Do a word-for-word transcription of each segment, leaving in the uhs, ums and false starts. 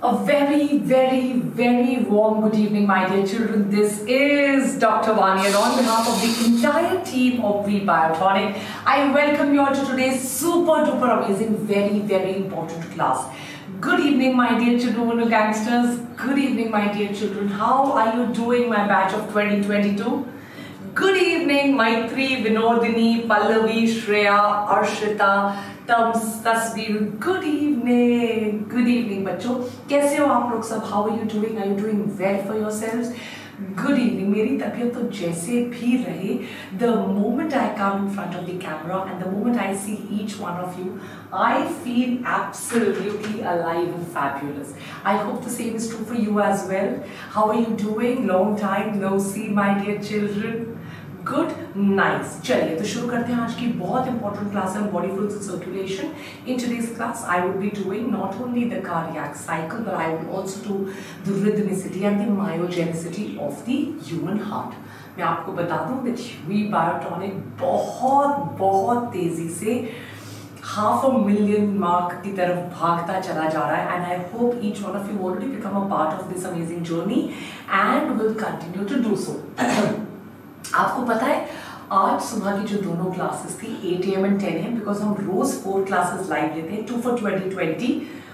A very, very, very warm good evening, my dear children. This is Doctor Vani, and on behalf of the entire team of V Biotonic, I welcome you all to today's super duper amazing, very, very important class. Good evening, my dear children, gangsters. Good evening, my dear children. How are you doing, my batch of twenty twenty-two? Good evening, Maitri, Vinodini, Pallavi, Shreya, Arshita, Tams, Tasveer. Good evening. Good evening, बच्चों. कैसे हो आप लोग सब? How are you doing? Are you doing well for yourselves? Good evening. मेरी तबीयत तो जैसे भी रहे, the moment I come in front of the camera and the moment I see each one of you, I feel absolutely alive and fabulous. I hope the same is true for you as well. How are you doing? Long time no see, my dear children. Good nice. चलिए तो शुरू करते हैं आज की बहुत important class है body fluids and circulation. In today's class I would be doing not only the cardiac cycle but I would also do the rhythmicity and the myogenicity of the human heart. मैं आपको बता दूं that we Biotonic बहुत बहुत तेजी से half a million mark की तरफ भागता चला जा रहा है, and I hope each one of you already become a part of this amazing journey and will continue to do so. आपको पता है आज सुबह की जो दोनों क्लासेस थी eight A M and ten A M, because हम रोज फोर क्लासेस लाइव लेते हैं, two for twenty twenty,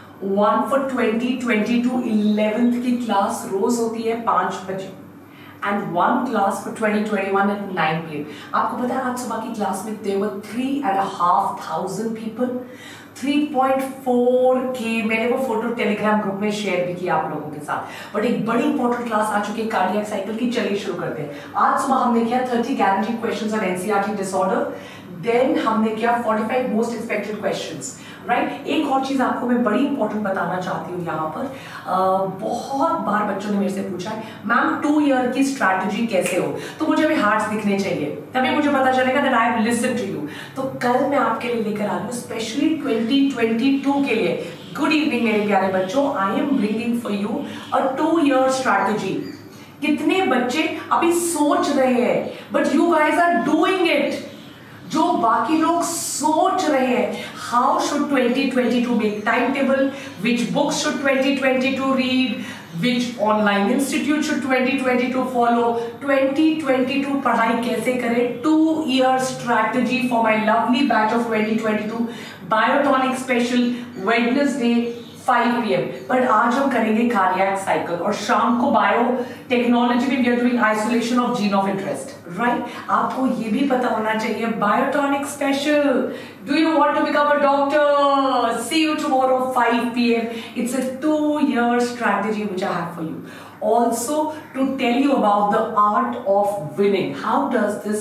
one for twenty twenty two. Eleventh की क्लास रोज होती है पाँच बजे and one class for twenty twenty one eight nine P M. आपको पता है आज सुबह की क्लास में there were three and half thousand people, three point four K. मैंने वो फोटो टेलीग्राम ग्रुप में शेयर भी किया आप लोगों के साथ. बट एक बड़ी इंपॉर्टेंट क्लास आ चुकी है कार्डियक साइकिल की. चलिए शुरू करते हैं. आज सुबह हमने किया thirty guaranteed questions on NCERT disorder. Then हमने किया forty five most expected questions. Right. एक और चीज आपको मैं बड़ी इंपॉर्टेंट बताना चाहती हूँ यहाँ पर. uh, बहुत बार बच्चों ने मेरे से पूछा है मैम टू ईयर की स्ट्रैटेजी कैसे हो, तो मुझे अभी हार्ट्स दिखने चाहिए तभी मुझे पता चलेगा that I have listened to you. तो कल मैं आपके लिए लेकर आ रही हूँ स्पेशली ट्वेंटी ट्वेंटी टू के लिए. गुड इवनिंग मेरे प्यारे बच्चों. I am bringing for you a two year strategy. कितने बच्चे अभी सोच रहे हैं but you guys are doing it. जो बाकी लोग सोच रहे हैं how should twenty twenty two make time table, which books should twenty twenty two read, which online institute should twenty twenty two follow, twenty twenty two पढ़ाई कैसे करें. Two year strategy for my lovely batch of twenty twenty to Biotonic special Wednesday five P M. But आज हम करेंगे cardiac cycle और शाम को biotechnology में we are doing isolation of gene of interest. Right. आपको ये भी पता होना चाहिए Biotonic special. Do you want to become a doctor? See you tomorrow five P M. It's a two year strategy which I have for you. Also to tell you about the art of winning. How does this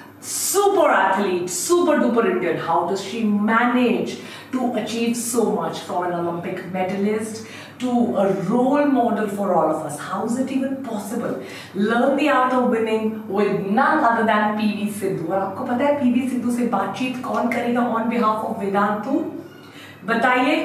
super athlete, super duper Indian, how does she manage to achieve so much, from an Olympic medalist to a role model for all of us? How is it even possible? Learn the art of winning with none other than P V Sindhu. और आपको पता है P V Sindhu से बातचीत कौन करेगा on behalf of Vedantu? बताइए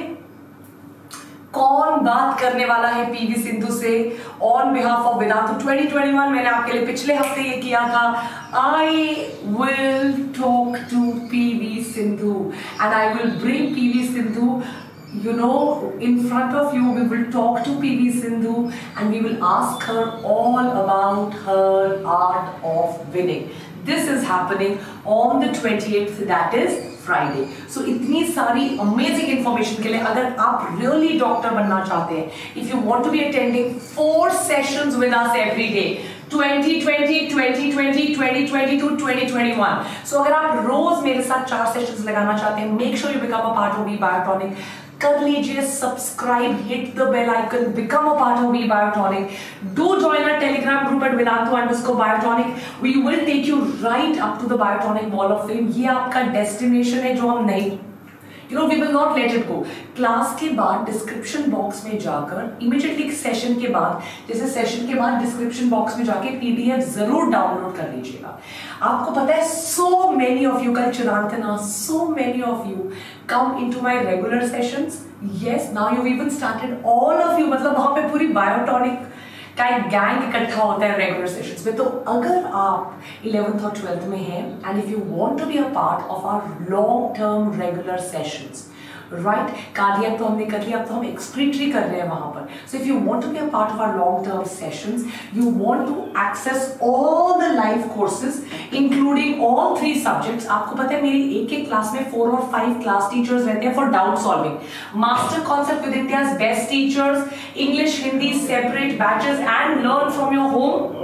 कौन बात करने वाला है पीवी सिंधु से on behalf of Vedantu twenty twenty one. मैंने आपके लिए पिछले हफ्ते ये किया था. I will talk to PV Sindhu and I will bring PV Sindhu, you know, in front of you. We will talk to P V Sindhu and we will ask her all about her art of winning. This is happening on the twenty-eighth, that is Friday. So इतनी सारी amazing information के लिए अगर आप really doctor बनना चाहते हैं, if you want to be attending four sessions with us every day, twenty twenty, twenty twenty, twenty twenty-two, twenty twenty-one. So अगर आप रोज मेरे साथ चार सेशंस लगाना चाहते हैं, make sure you become a part of V Biotonic. कर लीजिए subscribe, hit the bell icon, become a part of V Biotonic. Do join our Telegram group at Vedantu underscore Biotonic. We will take you right up to the Biotonic wall of fame. ये आपका destination है जो हम नहीं, you know, we will not let it go. Class के बाद description box में जाकर इमीडिएटली सेशन के बाद, जैसे सेशन के बाद डिस्क्रिप्शन बॉक्स में जाके पीडीएफ जरूर डाउनलोड कर लीजिएगा. आपको पता है सो मेनी ऑफ यू, कल Chirantana, so many of you come into my regular sessions. Yes, now you've even started, all of you, मतलब वहां पे पूरी बायोटॉनिक का एक गैंग इकट्ठा होता है रेगुलर सेशंस में. तो अगर आप इलेवेंथ और ट्वेल्थ में हैं and if you want to be a part of our long term regular sessions, right. Cardiac तो हमने कर लिया, अब तो हम एक्सक्रीटरी कर रहे हैं वहां पर। So if you want to be a part of our long term sessions, you want to access all the live courses including all three subjects. आपको पता है मेरी एक एक क्लास में फोर और फाइव क्लास टीचर्स रहते हैं for doubt solving, master concept with India's best teachers, English Hindi separate batches, and learn from your home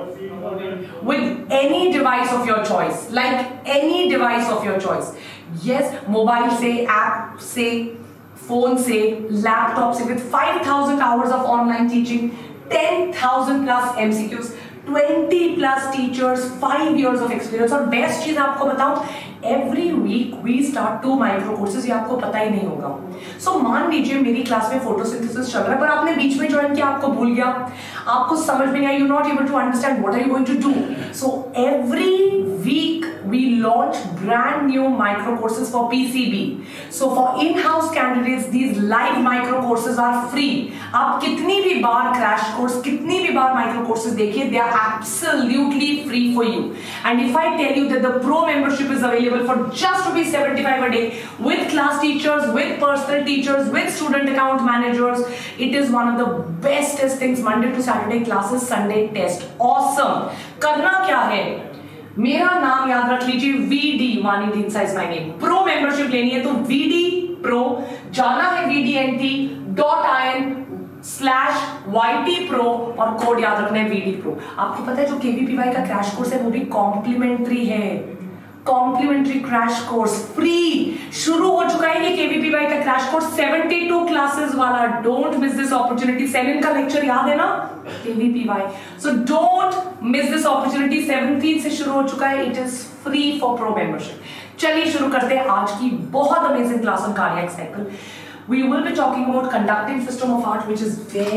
with any device of your choice, like any device of your choice. Yes, mobile से, app से, phone से, laptop से, with five thousand hours of online teaching, ten thousand plus M C Qs, twenty plus teachers, five years of experience. और best चीज आपको बताऊं, every week we start two micro courses, ये आपको पता ही नहीं होगा। so, मान लीजिए मेरी क्लास में फोटोसिंथेसिस चल रहा है पर आपने बीच में ज्वाइन किया, आपको भूल गया, आपको समझ में नहीं आया, you not able to understand what are you going to do. So every week we launch brand new micro courses for P C B. So for in-house candidates, these live micro courses are free. आप कितनी भी बार crash course, कितनी भी बार micro courses देखिए, they are absolutely free for you. And if I tell you that the pro membership is available for just rupees seventy-five a day with class teachers, with personal teachers, with student account managers, it is one of the bestest things. Monday to Saturday classes, Sunday test. Awesome. करना क्या है? मेरा नाम याद रख लीजिए, VD, Vani Dhindsa is my name. Pro membership लेनी है तो वीडी प्रो, जाना है VDNT dot I N slash YT pro और कोड याद रखना है वीडी प्रो। आपको पता है जो केवीपीवाई का क्रैश कोर्स है वो भी कॉम्प्लीमेंट्री है, कॉम्प्लीमेंट्री क्रैश कोर्स फ्री शुरू हो चुका है। ये केवीपीवाई का क्रैश कोर्स बहत्तर क्लासेस वाला, don't miss this opportunity. Seven का लेक्चर याद है ना, KVPY, so don't miss this opportunity. Seventeen से शुरू हो चुका है, it is free for pro membership. चलिए शुरू करते हैं आज की बहुत amazing class on cardiac cycle. We will be talking about conducting system of heart, which is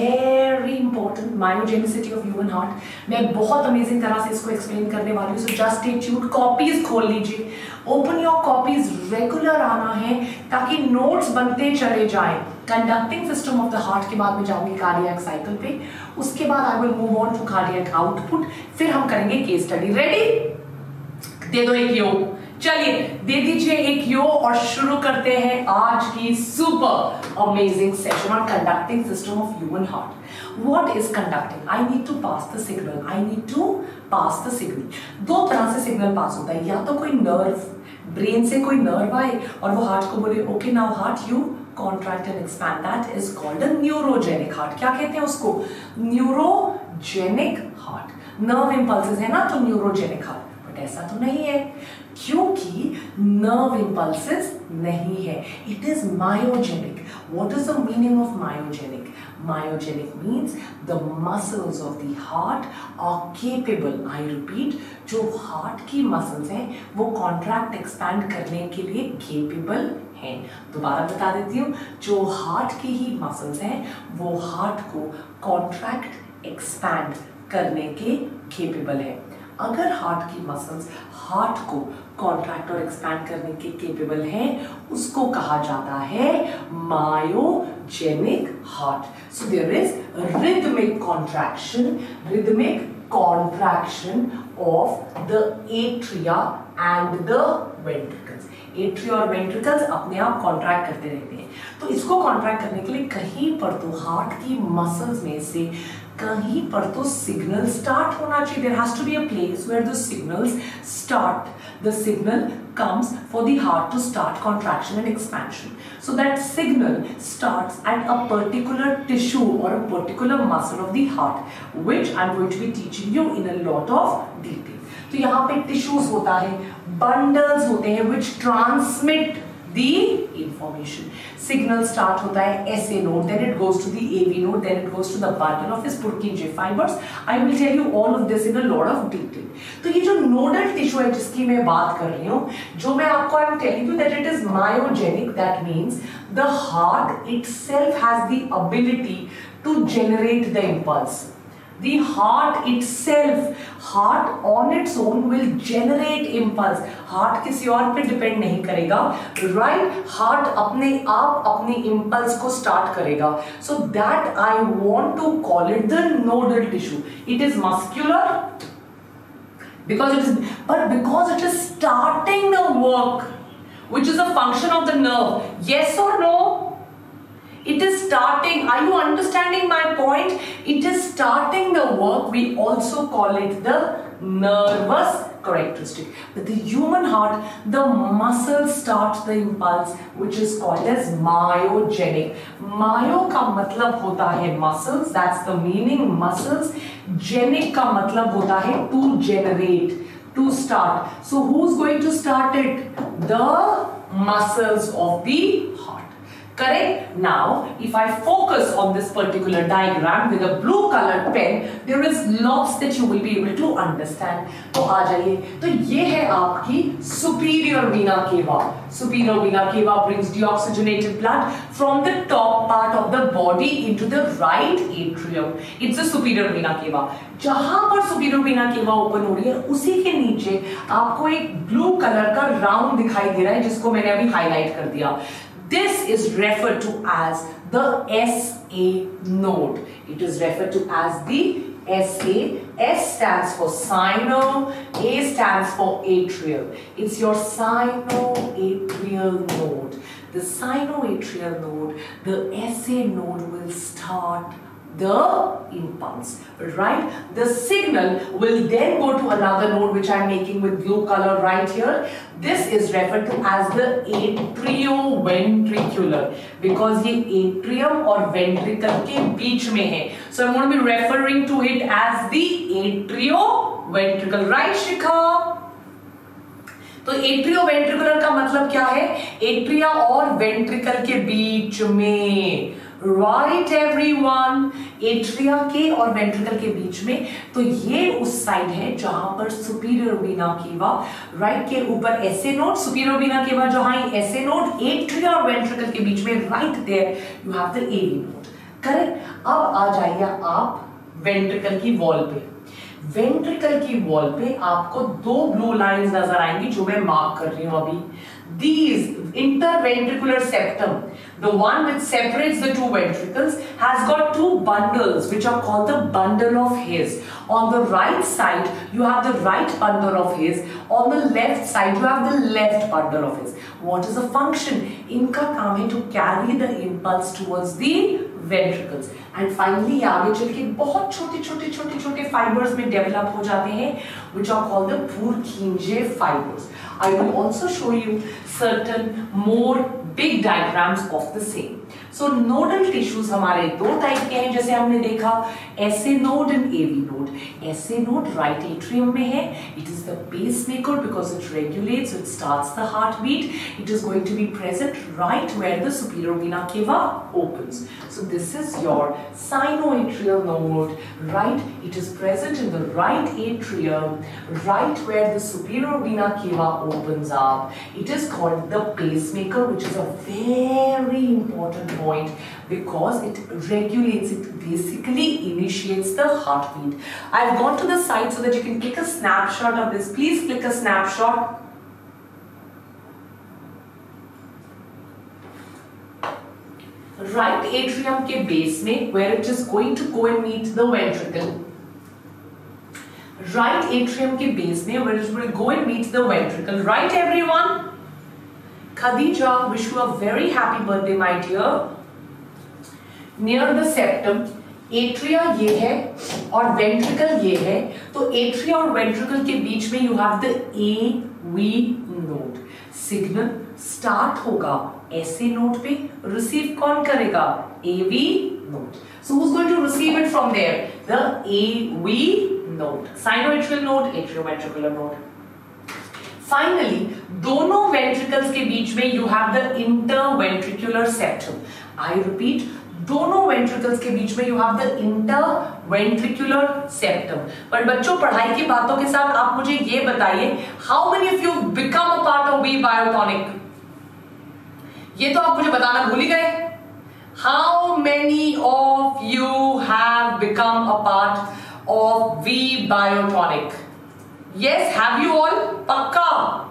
very important, myogenicity of human heart. मैं बहुत अमेजिंग तरह से इसको एक्सप्लेन करने वाली हूँ, so just stay tuned. Copies खोल लीजिए, ओपन योर कॉपीज, रेगुलर आना है ताकि नोट्स बनते चले जाएं। Conducting system of the heart के बाद में जाऊंगी कार्डियक साइकिल पे, उसके बाद I will move on to cardiac output, फिर हम करेंगे केस स्टडी। रेडी? दे दो एक योग, चलिए दे दीजिए एक यो और शुरू करते हैं आज की super amazing session on conducting system of human heart. What is conducting? I need to pass the signal, I need to pass the signal. दो तरह से सिग्नल पास होता है, या तो कोई नर्व, ब्रेन से कोई नर्व आए और वो हार्ट को बोले okay now heart you contract and expand, that is called a neurogenic heart. क्या कहते हैं उसको? Neurogenic heart. नर्व इंपल्सेस है ना तो न्यूरोजेनिक हार्ट, बट ऐसा तो नहीं है क्योंकि नर्व इंपल्सेस नहीं है, it is myogenic. What is the meaning of myogenic? Myogenic means the muscles of the heart are capable, I repeat, जो heart की muscles हैं वो contract expand करने के लिए capable हैं। दोबारा बता देती हूँ, जो heart की ही muscles हैं वो heart को contract expand करने के capable है। अगर हार्ट की मसल्स हार्ट को कॉन्ट्रैक्ट और एक्सपैंड करने के केपेबल हैं, उसको कहा जाता है myogenic heart. So there is rhythmic contraction, rhythmic contraction of the atria and the ventricles. Atria और वेंट्रिकल्स अपने आप कॉन्ट्रैक्ट करते रहते हैं, तो इसको कॉन्ट्रैक्ट करने के लिए कहीं पर तो हार्ट की मसल्स में से कहीं पर तो सिग्नल स्टार्ट होना चाहिए। There has to be a place where the signals start, the signal comes for the heart to start contraction and expansion. So that signal starts at a particular tissue or a particular muscle of the heart, which I'm going to be teaching you in a lot of detail. तो यहाँ पे tissues होता है, bundles होते हैं which transmit the information. Signal start होता है S A node, then it goes to the A V node, then it goes to the bundle of his Purkinje fibers. I will tell you all of this in a lot of detail. तो ये जो nodal tissue है जिसकी मैं बात कर रही हूँ, जो मैं आपको I am telling you that it is myogenic, that means the heart itself has the ability to generate the impulse. The heart itself, heart on its own will generate impulse. Heart किसी और पे depend नहीं करेगा, right? Heart अपने आप अपनी impulse को start करेगा. So that I want to call it the nodal tissue. It is muscular because it is, but because it is starting the work, which is a function of the nerve. Yes or no? It is starting. Are you understanding my point? It is starting the work. We also call it the nervous characteristic. With the human heart, the muscles start the impulse, which is called as myogenic. Myo का मतलब होता है muscles. That's the meaning. Muscles. Genic का मतलब होता है to generate, to start. So who's going to start it? The muscles of the heart. Correct? Now, if I focus on this particular diagram with a blue colored pen, there is lots that you will be able to understand. तो आ जाइए. तो ये है आपकी superior vena cava. Superior vena cava brings deoxygenated blood from the top part of the body into the right atrium. It's the superior vena cava. जहां पर superior vena cava open हो रही है, उसी के नीचे आपको एक blue color का round दिखाई दे रहा है, जिसको मैंने अभी highlight कर दिया. This is referred to as the S A node. It is referred to as the S A. S stands for sino, A stands for atrial. It's your sinoatrial node. The sinoatrial node, the S A node will start the impulse, right? The signal will then go to another node, which I'm making with blue color right here. This is referred to as the atrioventricular, because ये atrium और ventricle के बीच में है. So I'm going to be referring to it as the atrioventricle, right, Shikha? तो atrioventricular का मतलब क्या है? एट्रिया और वेंट्रिकल के बीच में. राइट एवरीवन, एट्रिया के और वेंट्रिकल के बीच में. तो ये उस साइड है जहां पर सुपीरियर वीना केवा, राइट के ऊपर S A node, superior vena cava जहां एस ए नोड, एट्रिया और वेंट्रिकल के बीच में, right there you have the A V node. Correct. अब आ जाइए आप वेंट्रिकल की वॉल पे. वेंट्रिकल की वॉल पे आपको दो ब्लू लाइंस नजर आएंगी जो मैं मार्क कर रही हूं अभी. These interventricular septum, the one which separates the two ventricles, has got two bundles which are called the bundle of His. On the right side you have the right bundle of His, on the left side you have the left bundle of His. What is the function? इनका काम है to carry the impulse towards the ventricles. And finally आगे चल के बहुत छोटे छोटे छोटे छोटे fibers में develop हो जाते हैं, which are called the Purkinje fibers. I will also show you certain more big diagrams of the same. So nodal tissues हमारे दो टाइप के हैं, जैसे हमने देखा S A node and A V node. S A node right atrium में है. It is the pacemaker because it regulates, it starts the heartbeat. It is going to be present right where the superior vena cava opens. So this is your sinoatrial node, right? It is present in the right atrium, right where the superior vena cava opens up. It is called the pacemaker, which is a very important point because it regulates, it basically initiates the heartbeat. I've gone to the side so that you can click a snapshot of this. Please click a snapshot. Right atrium के base में, where it is going to go and meet the ventricle. Right atrium के base में, where it will go and meet the ventricle. Right everyone? Khadija, wish you a very happy birthday, my dear. Near the septum, atria ये है और ventricle ये है. तो atria और ventricle के बीच में you have the A V node. Signal start होगा S A node पे, receive कौन करेगा? A V node. So who's going to receive it from there? The A V node. Sinoatrial node, atrioventricular node. Finally, दोनों ventricles के बीच में you have the interventricular septum. I repeat, दोनों ventricles के बीच में you have the interventricular septum. पर बच्चों, पढ़ाई की बातों के साथ आप मुझे ये बताइए, how many of you become a part of V Biotonic? ये तो आप मुझे बताना भूल ही गए. How many of you have become a part of V Biotonic? Yes, have you all? पक्का?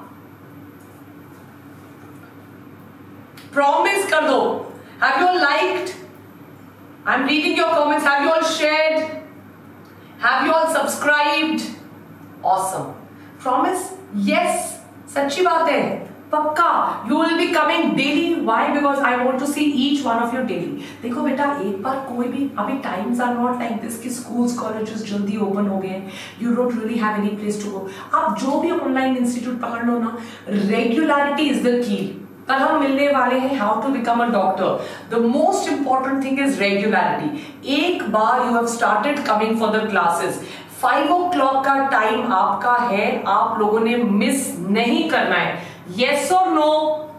Promise कर दो. Have you all liked? I'm reading your comments. Have you all shared? Have you all subscribed? Awesome. Promise? Yes. सच्ची बात है. पक्का you will be coming daily. Why? Because I want to see each one of you daily. देखो बेटा, एक बार कोई भी, अभी times are not like this कि schools colleges जल्दी open हो गए, you don't really have any place to go. आप जो भी online institute पकड़ लो ना, regularity is the key. कल हम मिलने वाले हैं how to become a doctor. The most important thing is regularity. एक बार you have started coming for the classes, five o'clock का टाइम आपका है, आप लोगों ने मिस नहीं करना है. यस और नो?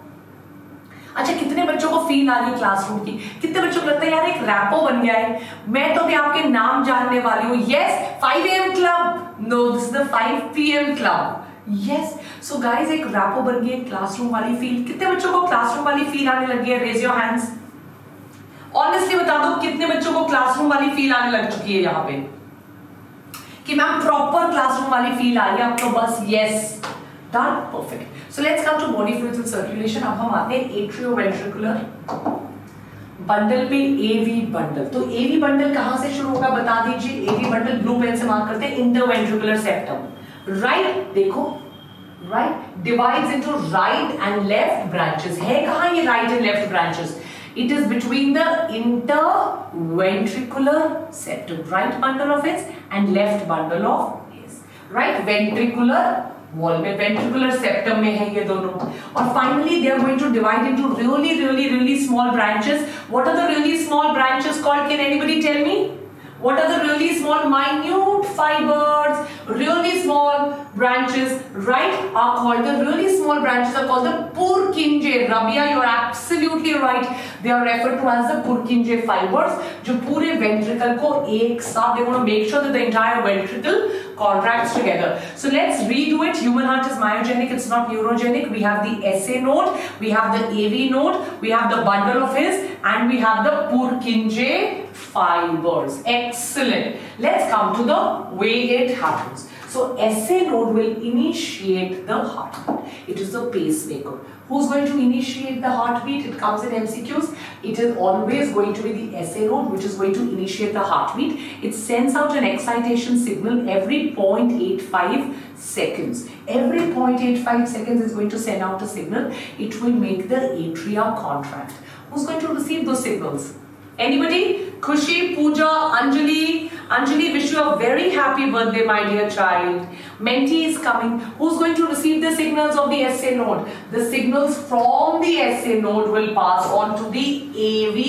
अच्छा, कितने बच्चों को फील आ रही है क्लासरूम की? कितने बच्चों को लगता है यार एक रैपो बन गया है, मैं तो भी आपके नाम जानने वाली हूँ. Yes, five A M club. No, this is the five P M club. Yes, so guys, एक रैपो बन गई, क्लासरूम वाली फील. कितने बच्चों को क्लासरूम वाली फील आने लगी है? Raise your hands. ऑनेस्टली बता दो, कितने बच्चों को क्लासरूम वाली फील आने लग चुकी है यहाँ पे कि मैम प्रॉपर क्लासरूम वाली फील आ रही है आपको? बस yes, done, perfect. So let's come to body fluids and circulation. अब हम आते हैं एट्रियोवेंट्रिकुलर बंडल पे. एवी बंडल, तो एवी बंडल कहां से शुरू होगा बता दीजिए. एवी बंडल ब्लू पेन से मार्क करते हैं. Interventricular septum, right. देखो, right divides into right and left branches. है कहां ये right and left branches? It is between the interventricular septum, right bundle of his and left bundle of his. Right ventricular wall में, ventricular septum में है ये दोनों. और finally they are going to divide into really really really small branches. What are the really small branches called? Can anybody tell me? What are the really small minute fibers, really small branches, right, are called, the really small branches are called the Purkinje. Rabia, you are absolutely right. They are referred to as the Purkinje fibers, जो पूरे ventricle को एक साथ, they want to make sure that the entire ventricle contracts together. So let's redo it. Human heart is myogenic, it's not neurogenic. We have the S A node, we have the A V node, we have the bundle of his, and we have the Purkinje fibers. Excellent. Let's come to the way it happens. So S A node will initiate the heartbeat. It is the pacemaker. Who's going to initiate the heartbeat? It comes in M C Qs. It is always going to be the S A node which is going to initiate the heartbeat. It sends out an excitation signal every zero point eight five seconds. Every zero point eight five seconds is going to send out a signal. It will make the atria contract. Who's going to receive those signals? Anybody? Khushi, Pooja, Anjali. Anjali, wish you a very happy birthday, my dear child. Menti is coming. Who's going to receive the signals of the S A node? The signals from the S A node will pass on to the A V.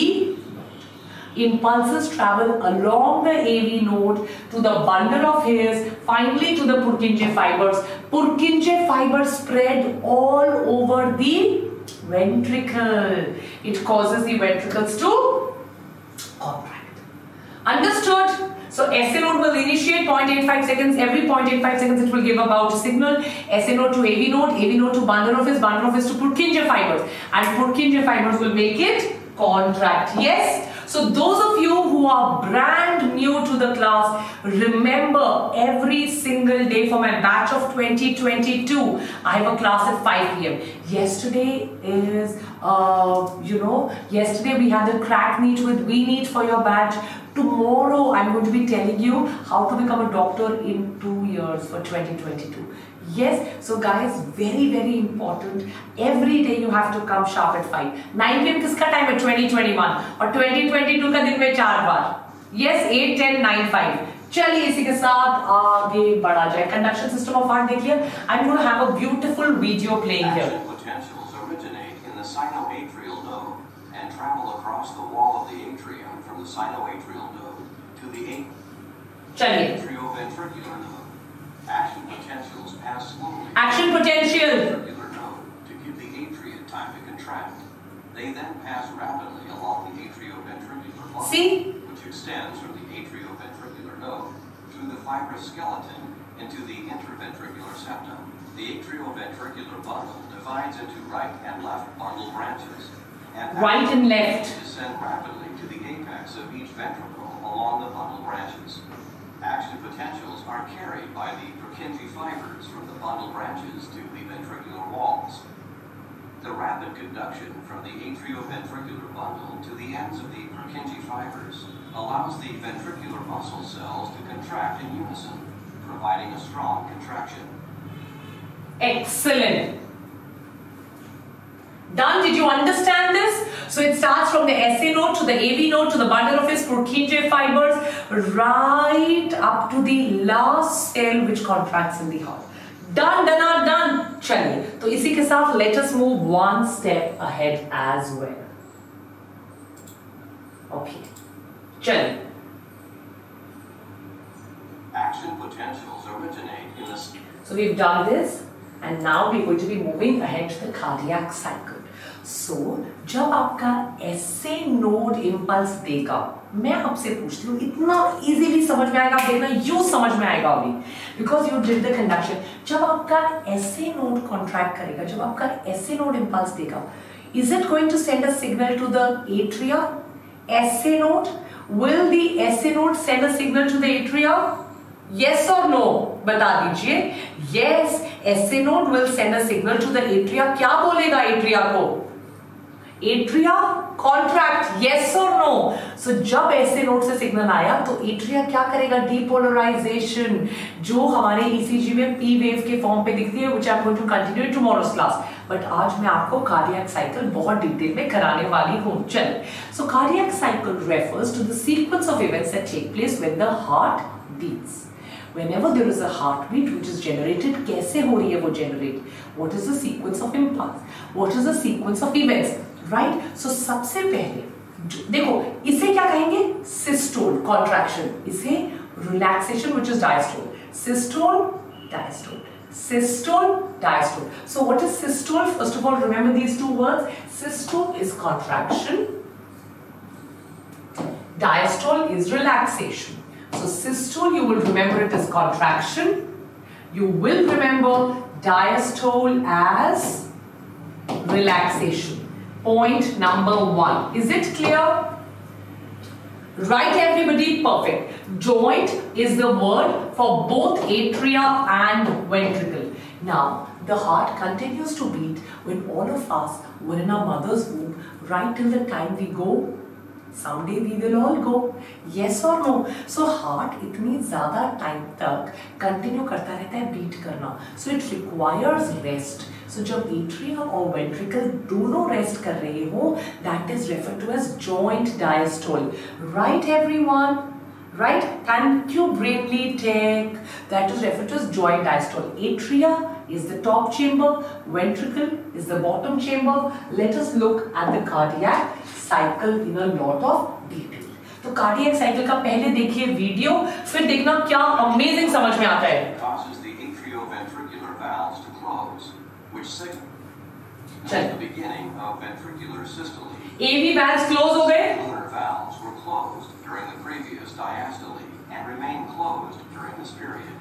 Impulses travel along the A V node to the bundle of hairs, finally to the Purkinje fibers. Purkinje fibers spread all over the ventricle. It causes the ventricles to contract. Understood? So S A node will initiate zero point eight five seconds. Every zero point eight five seconds it will give about a signal. S A node to A V node, A V node to bundle of his, bundle of his to Purkinje fibers, and Purkinje fibers will make it contract. Yes? So those of you who are brand new to the class, remember every single day for my batch of twenty twenty-two, I have a class at five P M Yesterday is, uh, you know, yesterday we had a crack meet with We Need for your batch. Tomorrow I'm going to be telling you how to become a doctor in two years for twenty twenty-two. Yes, so guys, very very important. Every day you have to come sharp at five. nine P M किसका time है? twenty twenty-one और twenty twenty-two का दिन में चार बार. Yes, eight, ten, nine, five. चलिए इसी के साथ आगे बढ़ा जाए. Conduction system of heart देखिए. I'm going to have a beautiful video playing here. Potentials originate in the sinoatrial node and travel across the wall of the atrium from the sinoatrial node to the atrioventricular node. Action potentials pass slowly. Action potential. Ventricular node to give the atria time to contract. They then pass rapidly along the atrioventricular bundle, See? which extends from the atrioventricular node through the fibrous skeleton into the interventricular septum. The atrioventricular bundle divides into right and left bundle branches, and right and left descend rapidly to the apex of each ventricle along the bundle branches. Action potentials are carried by the Purkinje fibers from the bundle branches to the ventricular walls. The rapid conduction from the atrioventricular bundle to the ends of the Purkinje fibers allows the ventricular muscle cells to contract in unison, providing a strong contraction. Excellent. Done? Did you understand this? So it starts from the S A node to the A V node to the bundle of its Purkinje fibers right up to the last cell which contracts in the heart. Done, done, or done. चलिए, तो इसी के साथ let us move one step ahead as well. Okay. चलिए. Action potentials originate in the. So we've done this, and now we're going to be moving ahead to the cardiac cycle. So जब आपका S A node impulse देगा, मैं आपसे पूछती हूँ, इतना easily समझ में आएगा, आप देखना यूं समझ में आएगा अभी, because you did the conduction. जब आपका S A node contract करेगा, जब आपका S A node impulse देगा, is it going to send a signal to the atria? S A node, will the S A node send a signal to the atria? Yes or no? बता दीजिए. Yes, S A node will send a signal to the atria. क्या बोलेगा atria को? Atria contract. Yes or no? So जब S A node से signal आया तो atria क्या करेगा? Depolarization, जो हमारे E C G में P wave के फॉर्म पे दिखती है, which I'm going to continue in tomorrow's class. But आज मैं आपको cardiac cycle बहुत डिटेल में कराने वाली हूँ. चल. So cardiac cycle refers to the sequence of events that take place when the heart beats. Whenever there is a heartbeat which is generated, कैसे हो रही है वो generate? What is the sequence of impulse? What is the sequence of events? Right? So सबसे पहले देखो इसे क्या कहेंगे? Systole, contraction. इसे relaxation which is diastole. Systole, diastole. Systole, diastole. So what is systole? First of all, remember these two words. Systole is contraction. Diastole is relaxation. So systole, you will remember it as contraction. You will remember diastole as relaxation. Point number one. Is it clear? Right, everybody? Perfect. Joint is the word for both atria and ventricle. Now, the heart continues to beat when all of us were in our mother's womb right till the time we go. Someday we will all go. Yes or no? So heart इतनी ज़्यादा time तक continue करता रहता है beat करना. So it requires rest. So जब atria और ventricle दोनों rest कर रहे हो, that is referred to as joint diastole. Right, everyone? Right? Thank you, Brainly Tech. That is referred to as joint diastole. Atria is the top chamber, ventricle is the bottom chamber. Let us look at the cardiac cycle in a lot of detail. तो cardiac cycle का पहले देखिए video, फिर देखना क्या amazing समझ में आता है. Causes the atrioventricular valves to close, which signals the beginning of ventricular systole. A V valves close हो गए. Lunar valves were closed during the previous diastole and remain closed during this period.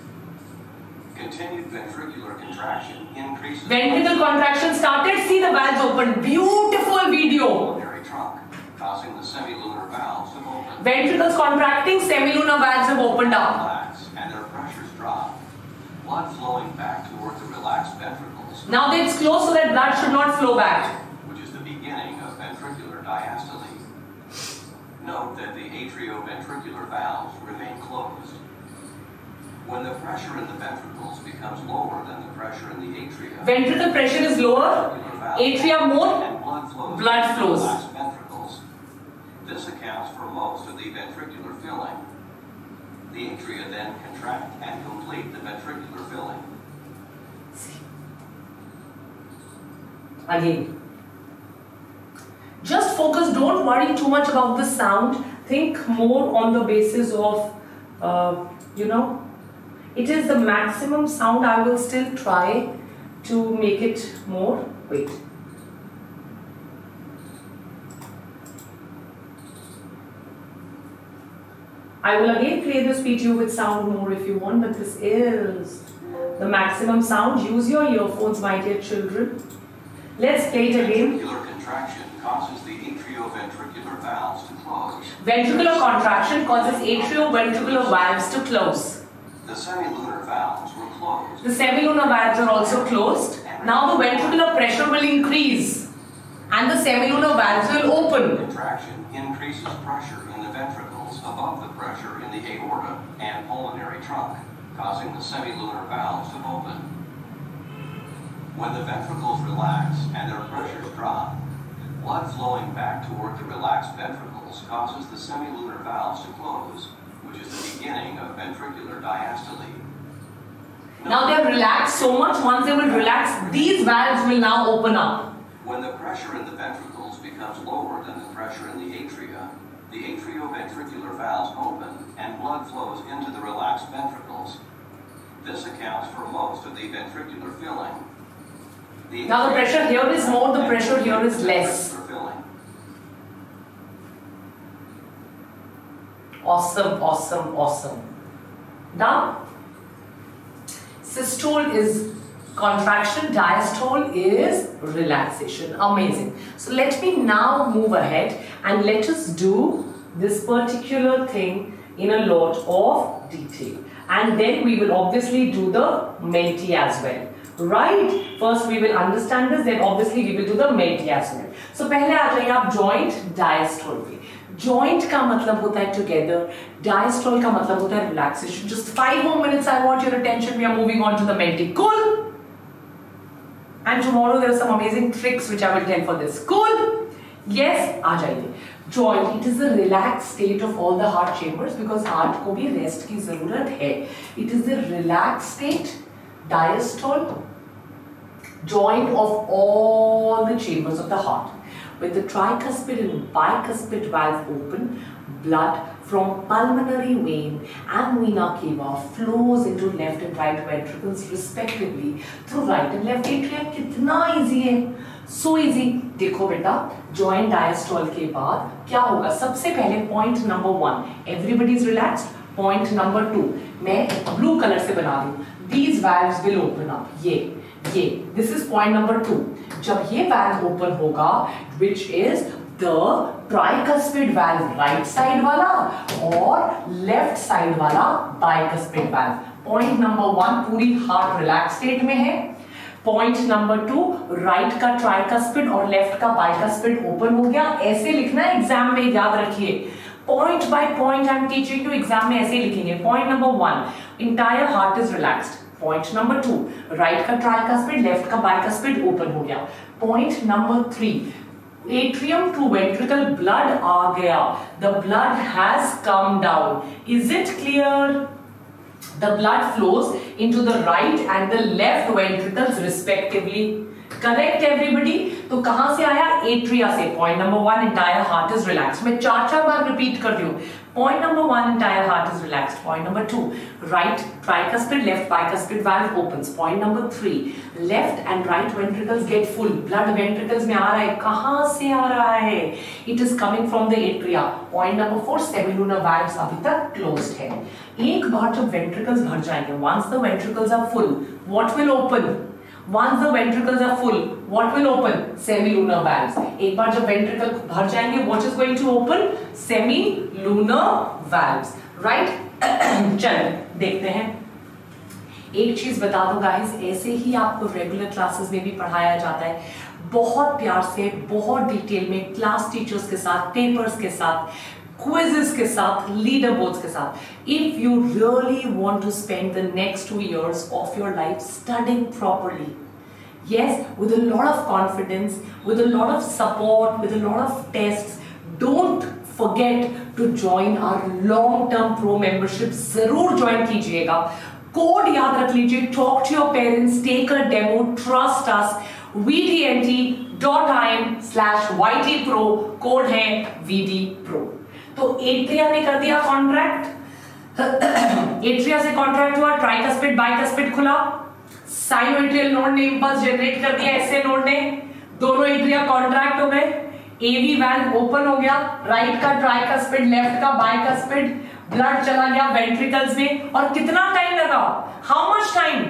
Continued ventricular contraction increases. Ventricle contraction started. See the valves open. Beautiful video. Pulmonary trunk, causing the semilunar valves to open. Ventricles contracting, semilunar valves have opened up. Relax, and their pressures drop. Blood flowing back toward the relaxed ventricles. Now it's closed so that blood should not flow back. Which is the beginning of ventricular diastole. Note that the atrioventricular valves remain closed. When the pressure in the ventricles becomes lower than the pressure in the atria, ventricle pressure is lower, atria more, and blood flows. Blood flows. To the ventricles. This accounts for most of the ventricular filling. The atria then contract and complete the ventricular filling. Again. Just focus, don't worry too much about the sound. Think more on the basis of, uh, you know, it is the maximum sound. I will still try to make it more. Wait. I will again play this video with sound more if you want, but this is the maximum sound. Use your earphones, my dear children. Let's play it again. Ventricular contraction causes the atrioventricular valves to close. Ventricular contraction causes atrioventricular valves to close. The semilunar valves were closed. The semilunar valves are also closed. Now the ventricular pressure will increase and the semilunar valves will open. Contraction increases pressure in the ventricles above the pressure in the aorta and pulmonary trunk, causing the semilunar valves to open. When the ventricles relax and their pressures drop, blood flowing back toward the relaxed ventricles causes the semilunar valves to close, which is the beginning of ventricular diastole. Now they are relaxed so much, once they will relax, these valves will now open up. When the pressure in the ventricles becomes lower than the pressure in the atria, the atrioventricular valves open and blood flows into the relaxed ventricles. This accounts for most of the ventricular filling. The Now the pressure here is more, the pressure here is less. Awesome, awesome, awesome. Now, systole is contraction, diastole is relaxation. Amazing. So let me now move ahead and let us do this particular thing in a lot of detail. And then we will obviously do the Menti as well. Right? First we will understand this, then obviously we will do the Menti as well. So पहले आ जाइए आप joint diastole पे. Joint का मतलब होता है together, diastole का मतलब होता है relaxation. Just five more minutes, I want your attention. We are moving on to the Menti. Cool? And tomorrow there are some amazing tricks which I will tell for this. Cool? Yes? आ जाइए. Joint, it is a relaxed state of all the heart chambers because heart को भी rest की ज़रूरत है. It is a relaxed state, diastole, joint of all the chambers of the heart. With the tricuspid and bicuspid valve open, blood from pulmonary vein and vena cava flows into left and right ventricles respectively through right and left atria. कितना easy है, so easy. देखो बेटा, joint diastole के बाद क्या होगा? सबसे पहले point number one, everybody is relaxed. Point number two, मैं blue color से बना दूँ. These valves will open up. ये ये this is point number two. जब ये valve open होगा, which is the tricuspid valve right side वाला और left side वाला bicuspid valve. Point number one पूरी heart relaxed state में है. Point number two, right का tricuspid और left का bicuspid open हो गया. ऐसे लिखना है एग्जाम में, याद रखिए. Point by point I am teaching you, exam में ऐसे ही लिखेंगे. Point number one, entire heart is relaxed. Point number two, right का tricuspid, left का bicuspid open हो गया. Point number three, atrium to ventricle blood आ गया. The blood has come down. Is it clear? The blood flows into the right and the left ventricles respectively. Correct everybody? तो कहाँ से आया? Atria से. Point number one, entire heart is relaxed. मैं चार चार बार repeat कर रही हूँ. Point number one, entire heart is relaxed. Point number two, right tricuspid, left bicuspid valve opens. Point number three, left and right ventricles get full. Blood ventricles में आ रहा है. कहाँ से आ रहा है? It is coming from the atria. Point number four, semilunar valves अभी तक closed है. एक बार जब ventricles भर जाएंगे, once the ventricles are full, what will open? Once the ventricles are full, what will open? Semilunar valves. एक बार जब ventricle भर जाएंगे, what is going to open? Semilunar valves. Right? चलो देखते हैं. एक चीज बता दो guys, ऐसे ही आपको regular classes में भी पढ़ाया जाता है. बहुत प्यार से, बहुत डिटेल में, क्लास टीचर्स के साथ, पेपर्स के साथ, quizzes के साथ, leader boards के साथ. If you really want to spend the next two years of your life studying properly, yes, with a lot of confidence, with a lot of support, with a lot of tests, don't forget to join our long-term pro membership. जरूर join कीजिएगा. Code याद रख लीजिए. Talk to your parents. Take a demo. Trust us. V D N T dot I M slash Y T Pro. Code है V D Pro. तो atria ने कर दिया कॉन्ट्रैक्ट. एट्रिया से कॉन्ट्रैक्ट हुआ, ट्राइकस्पिड बाइकस्पिड खुला, साइनोएट्रियल नोड ने impulse generate कर दिया, एसए नोड ने, दोनों एट्रिया कॉन्ट्रैक्ट हो गए, एवी वाल्व ओपन हो गया, राइट का ट्राइकस्पिड, लेफ्ट का बाइकस्पिड, ब्लड चला गया वेंट्रिकल्स में. और कितना टाइम लगा? How much time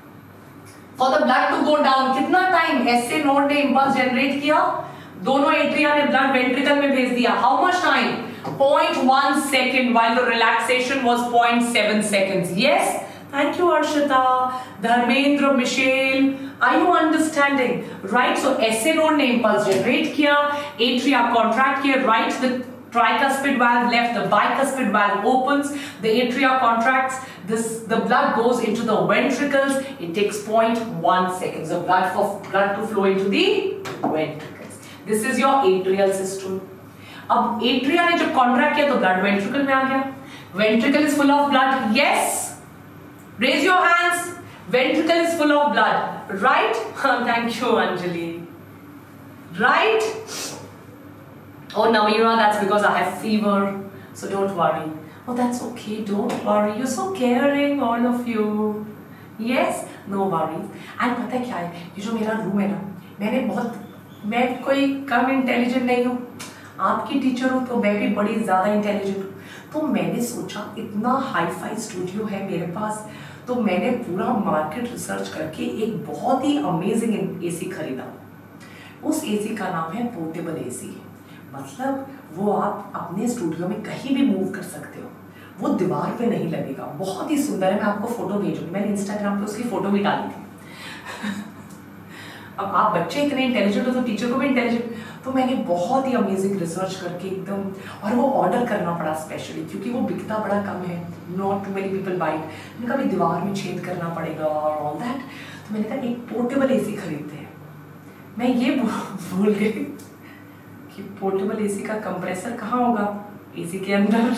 for the blood to go down? कितना टाइम? एसए नोड ने इंपल्स जनरेट किया, दोनों एट्रिया ने ब्लड वेंट्रिकल में भेज दिया. How much time? zero point one second, while the relaxation was zero point seven seconds. Yes? Thank you, Arshita, Dharmendra, Michelle. Are you understanding? Right? So S A node ने impulse generate किया, atria contract किया, right? The tricuspid valve left, the bicuspid valve opens, the atria contracts, this the blood goes into the ventricles. It takes zero point one seconds of blood for blood to flow into the ventricles. This is your atrial systole. अब atria ने जब contract किया तो blood ventricle में आ गया. Ventricle is full of blood. Yes. Raise your hands. Ventricle is full of blood. Right? Thank you, Anjali. Right? Oh, Namira, that's because I have fever, so don't worry. Oh, that's okay, don't worry. You're so caring, all of you. Yes, no worries. And पता है क्या है? ये जो मेरा room है ना, मैंने बहुत, मैं कोई कम इंटेलिजेंट नहीं हूँ. आपकी टीचर हूँ तो मैं भी बड़ी ज़्यादा इंटेलिजेंट हूँ. तो मैंने सोचा इतना हाई फाई स्टूडियो है मेरे पास, तो मैंने पूरा मार्केट रिसर्च करके एक बहुत ही अमेजिंग एसी खरीदा. उस एसी का नाम है पोर्टेबल एसी. मतलब वो आप अपने स्टूडियो में कहीं भी मूव कर सकते हो, वो दीवार पे नहीं लगेगा. बहुत ही सुंदर है. मैं आपको फोटो भेजूंगी, मैंने इंस्टाग्राम पे उसकी फोटो भी डाली थी. अब आप बच्चे इतने इंटेलिजेंट हो तो टीचर को भी इंटेलिजेंट. तो मैंने बहुत ही अमेजिंग रिसर्च करके एकदम, और वो ऑर्डर करना पड़ा स्पेशली क्योंकि वो बिकता बड़ा कम है. Not too many people buy it. मैंने कहा दीवार में छेद करना पड़ेगा और ऑल दैट. तो मैंने कहा एक पोर्टेबल एसी खरीदते हैं. मैं ये भूल गई कि पोर्टेबल एसी का कंप्रेसर कहाँ होगा? एसी के अंदर.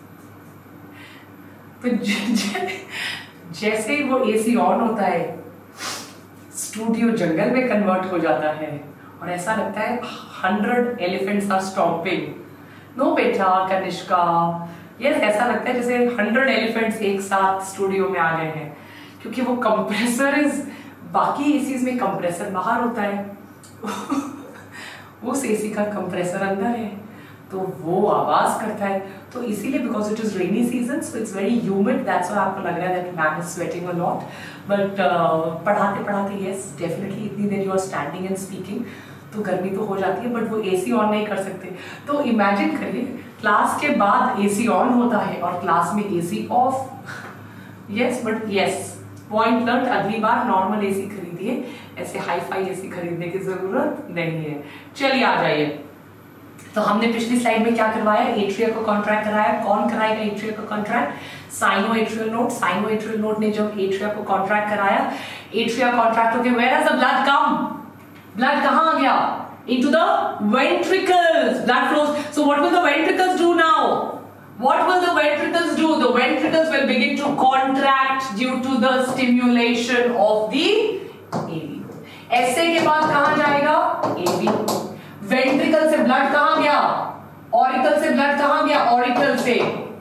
तो ज, ज, जैसे ही वो एसी ऑन होता है, स्टूडियो जंगल में कन्वर्ट हो जाता है और ऐसा लगता है hundred elephants are stomping. No बेटा कनिष्का, यस, ऐसा लगता है जैसे हंड्रेड एलिफेंट्स एक साथ स्टूडियो में आ गए हैं, क्योंकि वो कंप्रेसर इज, बाकी एसीज में कंप्रेसर बाहर होता है, उस एसी का कंप्रेसर अंदर है, तो वो आवाज करता है. तो इसीलिए because it is rainy season, so it's very humid, that's why आपको लग रहा है that ma'am is sweating a lot. But पढ़ाते पढ़ाते यस डेफिनेटली इतनी देर you are standing and speaking तो गर्मी तो हो जाती है, बट वो एसी ऑन नहीं कर सकते. तो इमेजिन करिए क्लास के बाद एसी ऑन होता है और क्लास में AC off. Yes, but yes, point learn. अगली बार नॉर्मल एसी खरीदिए, ऐसे हाई फाई एसी खरीदने की जरूरत नहीं है. चलिए आ जाइए. तो हमने पिछली स्लाइड में क्या करवाया? एट्रिया को कॉन्ट्रैक्ट कराया. कौन कराएगा एट्रिया को contract? Sino atrial node. Sino atrial node ने जब एट्रिया को कॉन्ट्रैक्ट कराया, एट्रिया कॉन्ट्रैक्ट होके where has the blood come? Blood कहां आ गया? into the ventricles. Blood flows. So what will the ventricles do now? What will the ventricles do? The ventricles will begin to contract due to the stimulation of the A V node. ऐसे के बाद कहां जाएगा? A V node. Ventricle से blood कहां गया? Auricle से blood कहां गया? ऑरिकल से.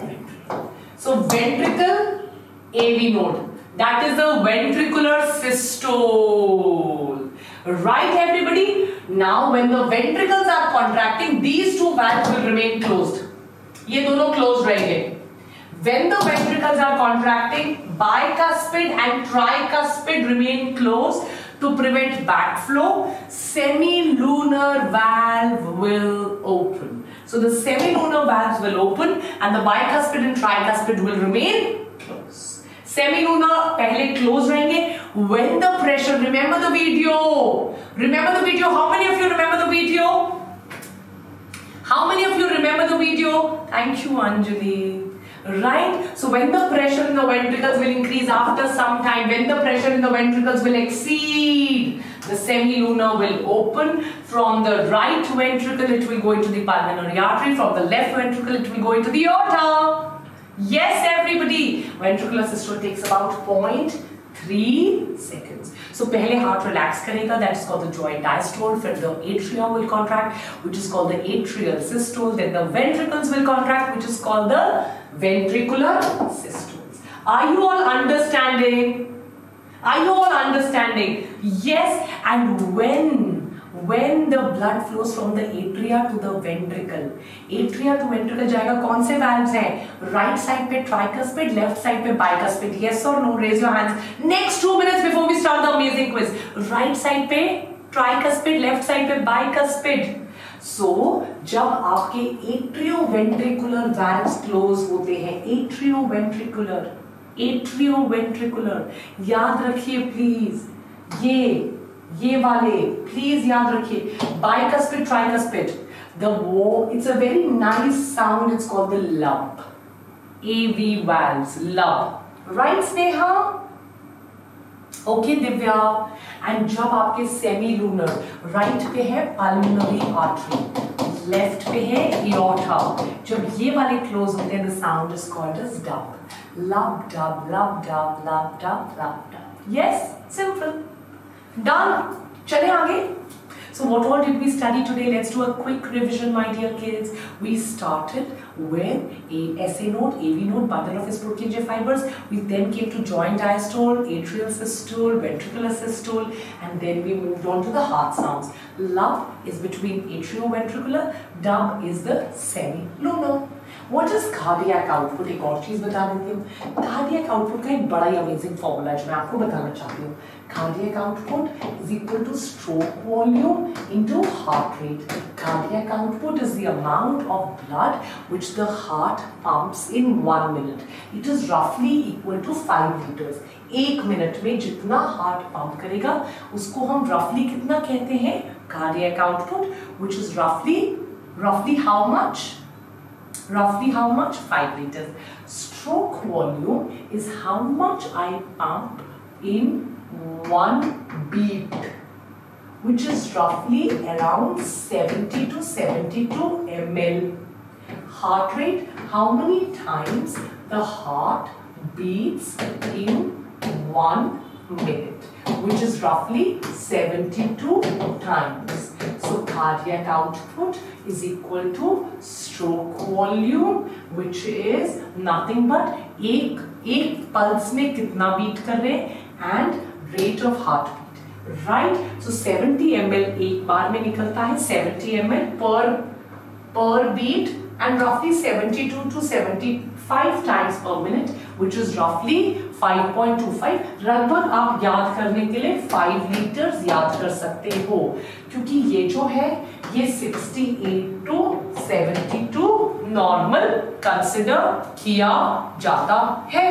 So ventricle, A V node. That is the ventricular systole. Right, everybody? Now, when the ventricles are contracting, these two valves will remain closed. ये दोनों closed रहेंगे. When the ventricles are contracting, bicuspid and tricuspid remain closed to prevent backflow. Semilunar valve will open. So the semilunar valves will open, and the bicuspid and tricuspid will remain closed. Semilunar पहले close रहेंगे. When the pressure, remember the video. Remember the video. How many of you remember the video? How many of you remember the video? Thank you, Anjali. Right? So when the pressure in the ventricles will increase after some time, when the pressure in the ventricles will exceed, the semilunar will open. From the right ventricle, it will go into the pulmonary artery. From the left ventricle, it will go into the aorta. Yes, everybody. Ventricular systole takes about zero point three seconds. So पहले heart relax करेगा, that is called the joint diastole. Then the atria will contract, which is called the atrial systole. Then the ventricles will contract, which is called the ventricular systoles. Are you all understanding? Are you all understanding? Yes. And when when the blood flows from the atria to the ventricle, atria to ventricle जाएगा. कौन से valves हैं? Right side पे tricuspid, left side पे bicuspid. Yes or no? Raise your hands. Next two minutes before we start the amazing quiz. Right side पे tricuspid, left side पे bicuspid. So जब आपके atrioventricular valves close होते हैं, atrioventricular, atrioventricular, याद रखिए please. ये ये वाले प्लीज याद रखिए. Bicuspid, tricuspid. The wall, it's a very nice sound. It's called the lub. A V valves, lub. Right, Sneha? Okay, Divya. And जब आपके semi-lunar, right पे है pulmonary artery, left पे है aorta. जब ये वाले close होते हैं, the sound is called as dub. Lub, dub, lub, dub, lub, dub, lub, dub. Yes, simple. Done. चले आगे. So what all did we study today? Let's do a quick revision, my dear kids. We started with a S A node, A V node, bundle of his Purkinje fibers. We then came to joint diastole, atrial systole, ventricular systole, and then we moved on to the heart sounds. Lub is between atrioventricular, dub is the semi-lunar. What is cardiac output? एक और चीज बता देती हूँ. Cardiac output का एक बड़ा ही amazing formula है जो मैं आपको बताना चाहती हूँ. Cardiac output is equal to stroke volume into heart rate. Cardiac output is the amount of blood which the heart pumps in one minute. It is roughly equal to five liters. एक minute में जितना heart pump करेगा उसको हम roughly कितना कहते हैं? Cardiac output, which is roughly roughly how much? Roughly how much? five liters. Stroke volume is how much I pump in one beat, which is roughly around seventy to seventy-two milliliters. Heart rate, how many times the heart beats in one minute, which is roughly seventy-two times. So cardiac output is equal to stroke volume, which is nothing but एक एक pulse में कितना beat कर रहे हैं and rate of heartbeat, right? So seventy milliliters एक बार में निकलता है, seventy milliliters per per beat, and roughly seventy-two to seventy-five times per minute, which is roughly five point two five. लगभग आप याद करने के लिए five liters याद कर सकते हो, क्योंकि ये जो है ये sixty-eight to seventy-two normal consider किया जाता है.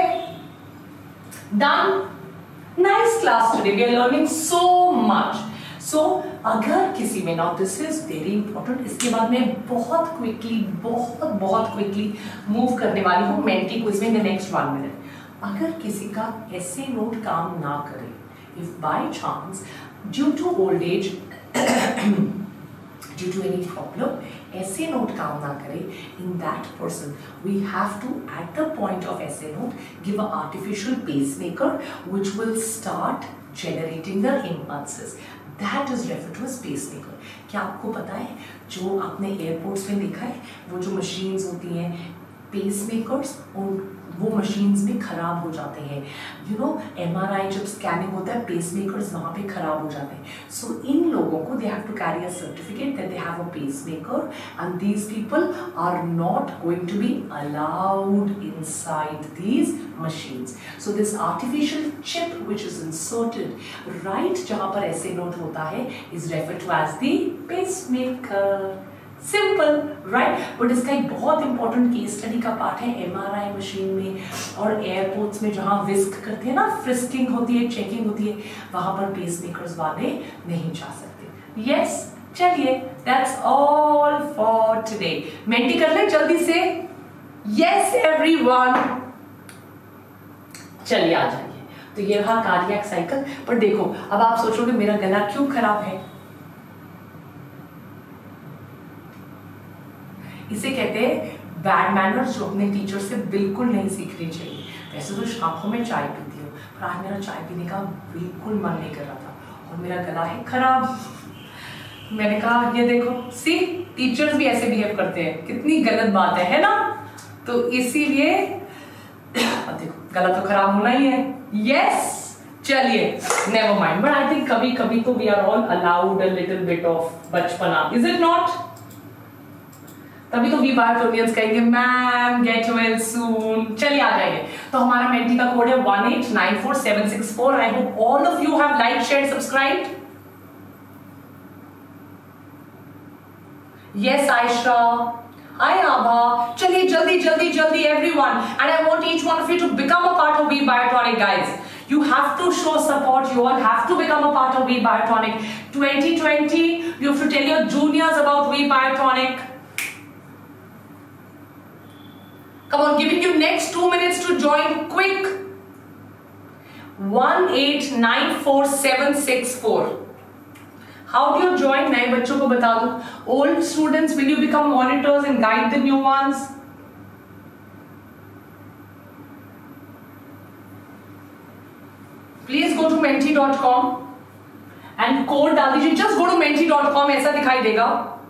Done. Nice class today. We are learning so much. So अगर किसी में, now this is very important, इसके बाद मैं बहुत quickly बहुत बहुत quickly move करने वाली हूँ मेंटी क्विज में in the next one minute. अगर किसी का S A नोट काम ना करे, if by chance due to old age due to any problem S A node काम ना करे, in that person we have to at the point of S A node give an artificial pacemaker which will start generating the impulses. That is referred to as pacemaker. क्या आपको पता है जो आपने airports में देखा है वो जो मशीन्स होती हैं पेसमेकर्स, उन वो मशीन्स में खराब हो जाते हैं. You know M R I जब स्कैनिंग होता है पेसमेकर्स वहाँ पे खराब हो जाते हैं. सो so, इन लोगों को they have to carry a certificate that they have a pacemaker and these people are not going to be allowed inside these machines. So this artificial chip which is inserted right जहाँ पर ऐसे node होता है is referred to as the pacemaker. Simple right. But इसका एक बहुत important case study का part है एमआरआई मशीन में और एयरपोर्ट्स में जहां विस्क करते हैं ना, फ्रिस्किंग होती है, चेकिंग होती है, वहां पर पेसमेकर्स वाले नहीं जा सकते. यस yes, चलिए that's all for today. Menti कर ले जल्दी से. यस एवरीवन, चलिए आ जाइए. तो ये रहा कार्डियक साइकिल. पर देखो अब आप सोचोगे मेरा गला क्यों खराब है. इसे कहते हैं बैड मैनर्स जो अपने टीचर से बिल्कुल नहीं सीखनी चाहिए. वैसे तो शाम में चाय पीती हूँ पर आज मेरा चाय पीने का बिल्कुल मन नहीं कर रहा था और मेरा गला है खराब. मैंने कहा ये देखो सी टीचर्स भी ऐसे बिहेव करते हैं, कितनी गलत बात है है ना. तो इसीलिए देखो गला तो खराब होना ही है. यस चलिए never mind. But I think कभी कभी तो we are all allowed a little bit of बचपना. Is it not? तभी तो वी बायोटोनियंस कहेंगे मैम गेट वेल सून. चलिए आ जाइए. तो हमारा मेंटी का कोड है one eight nine four seven six four. I hope all of you have like share subscribe. Yes Ayesha, hi Abha. चलिए जल्दी जल्दी जल्दी everyone, and I want each one of you to become a part of we biotonic guys. You have to show support. You all have to become a part of We Biotonic. twenty twenty, you have to tell your juniors about We Biotonic. Come on, giving you next two minutes to join. Quick. one eight nine four seven six four. How do you join? नए बच्चों को बता दूं. Old students, will you become monitors and guide the new ones? Please go to menti dot com and code डाल दीजिए. Just go to menti dot com, ऐसा दिखाई देगा.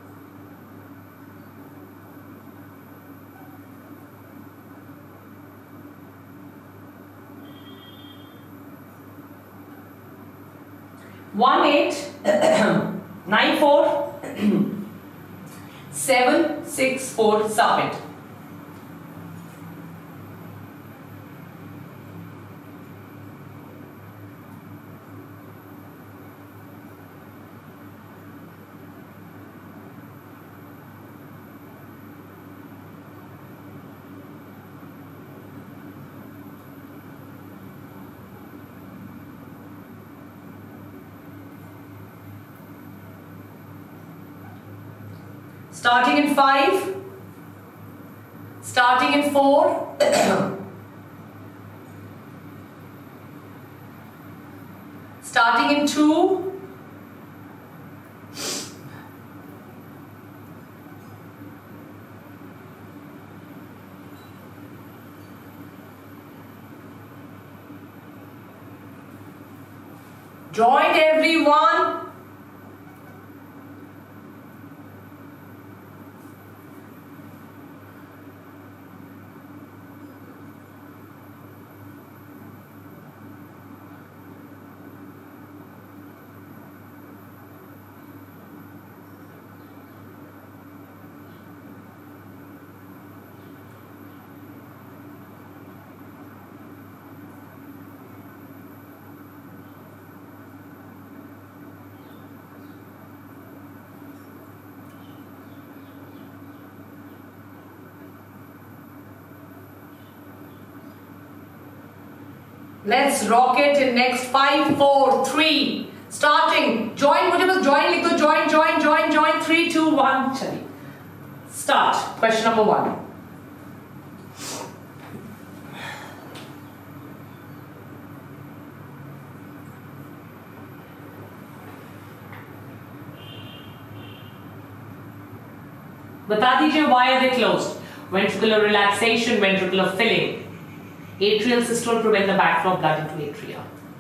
one eight nine four seven six four. Submit. Starting in five, starting in four, starting in two, joined everyone. Let's rock it in next five, four, three. Starting. Join. मुझे बस join लिख दो. Join, join, join, join. Three, two, one. चलिए. Start. Question number one. बता दीजिए why are they closed? Ventricular relaxation, ventricular filling. Atrial systole prevent the backflow of blood into atria.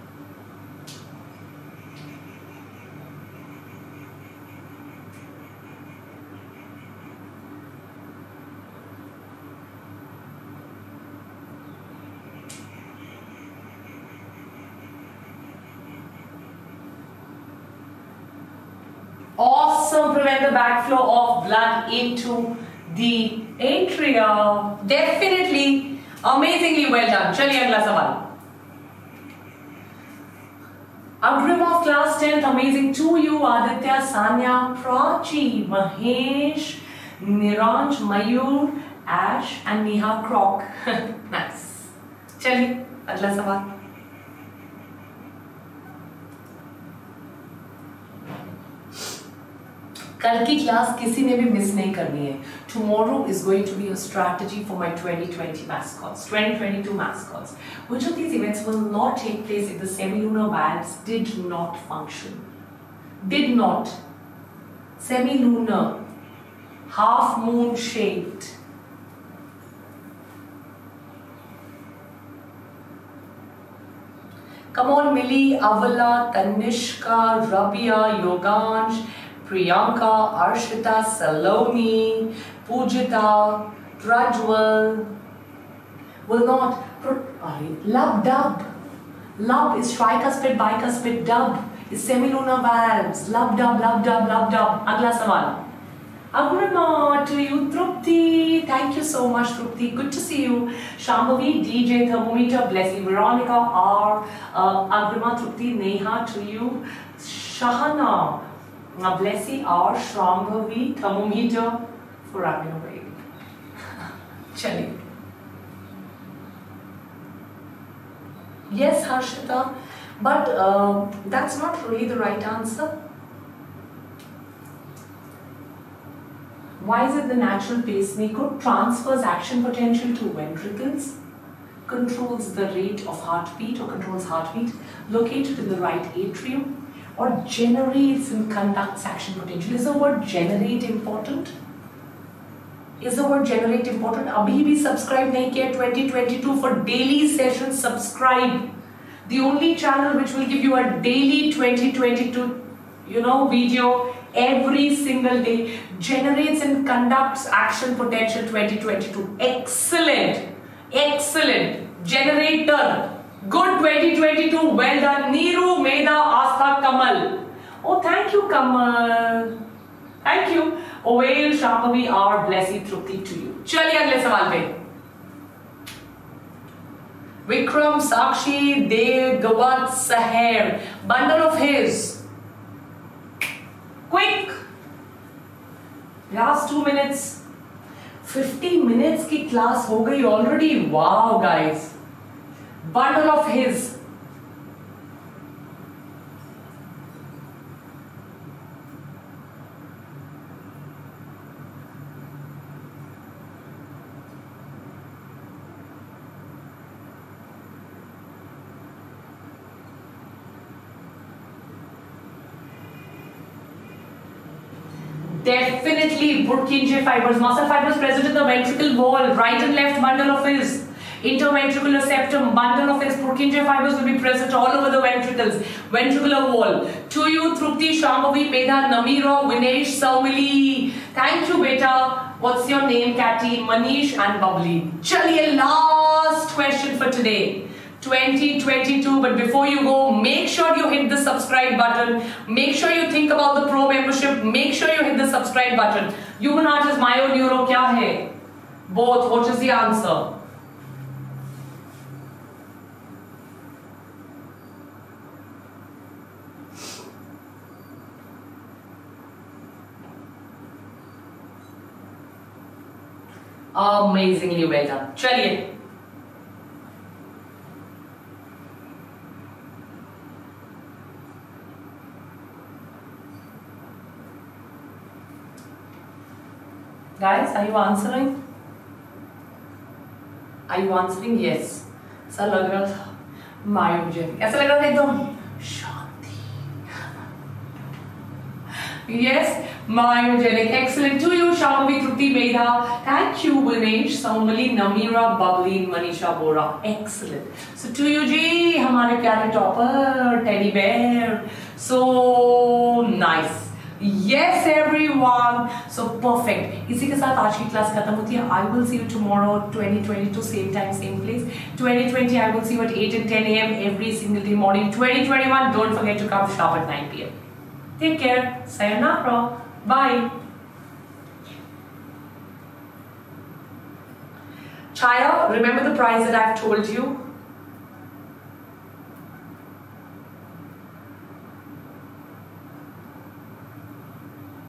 Awesome, prevent the backflow of blood into the atria. Definitely. Amazingly well done. चलिए अगला सवाल. Agrim of class tenth, amazing to you. Aditya, Sanya, Prachi, Mahesh, Niranj, Mayur, Ash, and Neha Croc. Nice. चलिए अगला सवाल. कल की class किसी ने भी मिस नहीं करनी है. Tomorrow is going to be a strategy for my twenty twenty mascots, twenty twenty-two mascots. Which of these events will not take place if the semilunar valves did not function? Did not. Semilunar, half moon shaped. Come on, Millie, Avala, Tanishka, Rabia, Yogansh, Priyanka, Arshita, Saloni, Pujita, Prajwal. Will not. Lub dub. Lub is tricuspid, bicuspid, dub is semilunar valves. Lub dub, lub dub, lub dub. Agla sawal. Agrima to you, Trupti. Thank you so much, Trupti. Good to see you. Shambhavi, D J, Thermometer, Blessy, Veronica, R. Uh, Agrima, Trupti, Neha to you. Shahana. Now, Blessy, R, Shambhavi, Thermometer for running away. Chali. Yes, Harshita, but uh, that's not really the right answer. Why is it the natural pacemaker transfers action potential to ventricles, controls the rate of heartbeat or controls heartbeat, located in the right atrium, or generates and conducts action potential? Is the word generate important? Is the word generate important? Abhi bhi subscribe nahi kiya twenty twenty-two for daily sessions. Subscribe. The only channel which will give you a daily twenty twenty-two, you know, video every single day. Generates and conducts action potential twenty twenty-two. Excellent. Excellent. Generator. Good twenty twenty-two. Well done. Neeru, Meda, Astha, Kamal. Oh, thank you, Kamal. Thank you. Ovail, Shambhavi, our blessed Trupti to you. चलिए अगले सवाल पे. Vikram, Sakshi, Dev, Gawat, Saher. Bundle of his. Quick. Last two minutes. fifty minutes की class हो गई already. Wow, guys. Bundle of his. Definitely Purkinje fibers, muscle fibers present in the ventricle wall, right and left bundle of his. Interventricular septum, bundle of his. Purkinje fibers will be present all over the ventricles, ventricular wall. To you, Trupti, Shambhavi, Medha, Namira, Vinesh, Saumili. Thank you, beta. What's your name, Catty? Manish and Bubbly. Chaliye, last question for today. twenty twenty-two, but before you go, make sure you hit the subscribe button. Make sure you think about the pro membership. Make sure you hit the subscribe button. Human heart is myo neuro, kya hai? Both. What is the answer? Amazingly well done. Chaliye. Guys, are you answering? Are you answering? Yes. ऐसा लग रहा था myogenic, ऐसा लग रहा था एकदम शांति. Yes, myogenic. Excellent. To you, Shambhavi, Trupti, Medha. Thank you, Vinesh, Saumali, Namira, Bubbly, Manisha, Bora. Excellent. So to you, ji, हमारे प्यारे topper, teddy bear. So nice. Yes, everyone. So perfect. इसी के साथ आज की क्लास खत्म होती है. I will see you tomorrow, twenty twenty-two, same time, same place. twenty twenty, I will see you at eight and ten A M every single day morning. twenty twenty-one, don't forget to come sharp at nine P M Take care. Sayonara. Bye. Chaya, remember the prize that I've told you?